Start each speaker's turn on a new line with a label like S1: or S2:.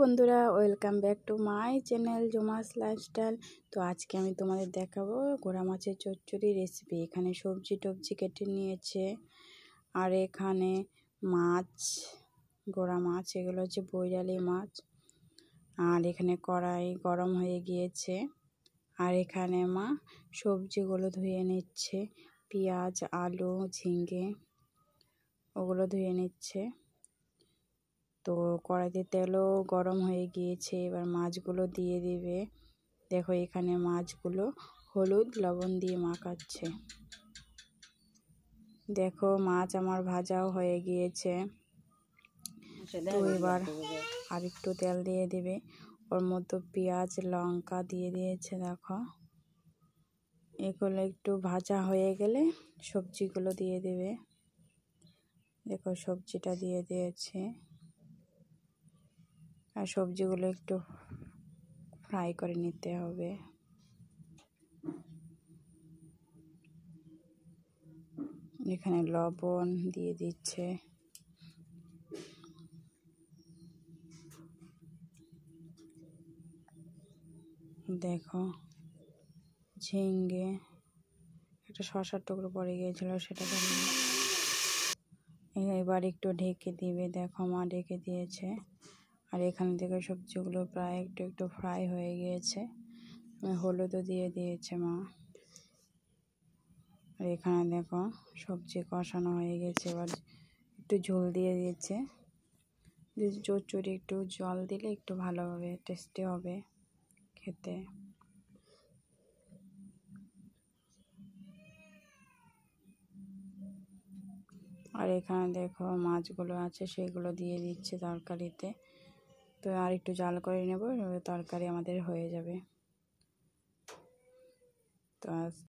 S1: বন্ধুরা, welcome back to my channel জুমাস lifestyle. তো আজকে আমি তোমাদের দেখাবো গোড়া মাছের চচ্চড়ি রেসিপি। এখানে সবজি টবজি কেটে নিয়েছে, আর এখানে মাছ, গোড়া মাছ, এগুলো হচ্ছে বৈরালি মাছ। আর এখানে কড়াই গরম হয়ে গিয়েছে, আর এখানে মা সবজিগুলো ধুয়ে নিচ্ছে, পেঁয়াজ, আলু, ঝিঙ্গে ওগুলো ধুয়ে নিচ্ছে। তো কড়াইতে তেলও গরম হয়ে গিয়েছে, এবার মাছগুলো দিয়ে দিবে। দেখো এখানে মাছগুলো হলুদ লবণ দিয়ে মাখাচ্ছে। দেখো মাছ আমার ভাজাও হয়ে গিয়েছে। তো এবার আর একটু তেল দিয়ে দিবে, ওর মধ্যে পেঁয়াজ লঙ্কা দিয়ে দিয়েছে। দেখো এগুলো একটু ভাজা হয়ে গেলে সবজিগুলো দিয়ে দেবে। দেখো সবজিটা দিয়ে দিয়েছে, আর সবজিগুলো একটু ফ্রাই করে নিতে হবে। এখানে লবণ দিয়ে দিচ্ছে। দেখো ঝিঙ্গে, একটা শসার টুকরো পড়ে গিয়েছিল, সেটা এবার একটু ঢেকে দিবে। দেখো মা ঢেকে দিয়েছে, আর এখানে থেকে সবজিগুলো প্রায় একটু একটু ফ্রাই হয়ে গিয়েছে। হলুদও দিয়ে দিয়েছে মা। আর এখানে দেখো সবজি কষানো হয়ে গেছে, এবার একটু ঝোল দিয়ে দিয়েছে। চচ্চড়ি একটু জল দিলে একটু ভালো হবে, টেস্টি হবে খেতে। আর এখানে দেখো মাছগুলো আছে, সেগুলো দিয়ে দিচ্ছে তরকারিতে। তো আর একটু জাল করে নেব, তরকারি আমাদের হয়ে যাবে। তো